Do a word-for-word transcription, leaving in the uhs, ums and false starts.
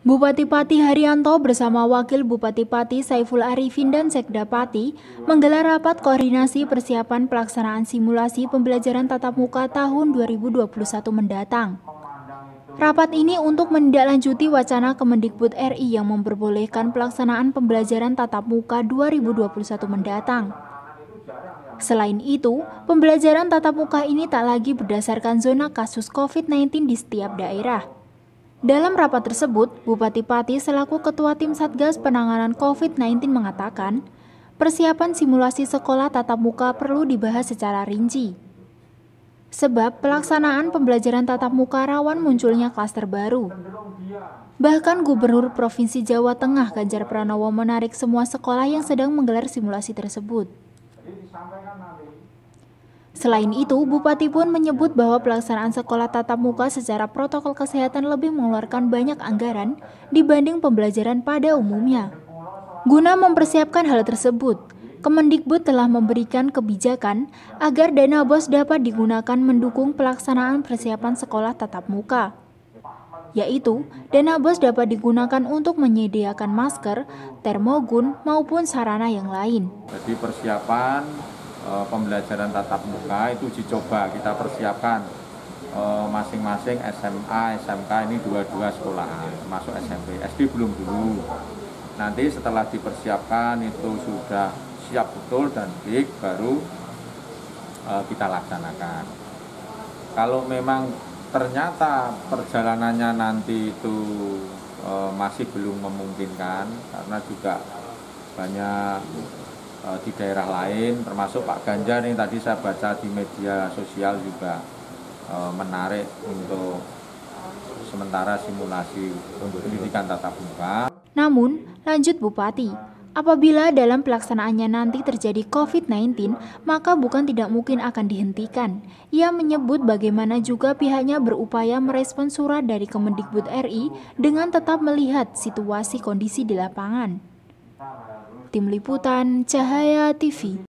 Bupati Pati Haryanto bersama Wakil Bupati Pati Saiful Arifin dan Sekda Pati menggelar rapat koordinasi persiapan pelaksanaan simulasi pembelajaran tatap muka tahun dua ribu dua puluh satu mendatang. Rapat ini untuk menindaklanjuti wacana Kemendikbud R I yang memperbolehkan pelaksanaan pembelajaran tatap muka dua ribu dua puluh satu mendatang. Selain itu, pembelajaran tatap muka ini tak lagi berdasarkan zona kasus COVID sembilan belas di setiap daerah. Dalam rapat tersebut, Bupati Pati selaku Ketua Tim Satgas Penanganan COVID sembilan belas mengatakan, persiapan simulasi sekolah tatap muka perlu dibahas secara rinci. Sebab pelaksanaan pembelajaran tatap muka rawan munculnya klaster baru. Bahkan Gubernur Provinsi Jawa Tengah Ganjar Pranowo menarik semua sekolah yang sedang menggelar simulasi tersebut. Selain itu, Bupati pun menyebut bahwa pelaksanaan sekolah tatap muka secara protokol kesehatan lebih mengeluarkan banyak anggaran dibanding pembelajaran pada umumnya. Guna mempersiapkan hal tersebut, Kemendikbud telah memberikan kebijakan agar dana B O S dapat digunakan mendukung pelaksanaan persiapan sekolah tatap muka. Yaitu, dana B O S dapat digunakan untuk menyediakan masker, termogun, maupun sarana yang lain. Jadi persiapan pembelajaran tatap muka itu dicoba kita persiapkan masing-masing S M A, S M K ini dua-dua sekolahan, termasuk S M P, S D belum dulu. Nanti setelah dipersiapkan itu sudah siap betul dan baik, baru kita laksanakan. Kalau memang ternyata perjalanannya nanti itu masih belum memungkinkan, karena juga banyak di daerah lain, termasuk Pak Ganjar yang tadi saya baca di media sosial juga e, menarik untuk sementara simulasi pendidikan tatap muka. Namun, lanjut Bupati, apabila dalam pelaksanaannya nanti terjadi COVID sembilan belas, maka bukan tidak mungkin akan dihentikan. Ia menyebut bagaimana juga pihaknya berupaya merespon surat dari Kemendikbud R I dengan tetap melihat situasi kondisi di lapangan. Tim Liputan Cahaya T V.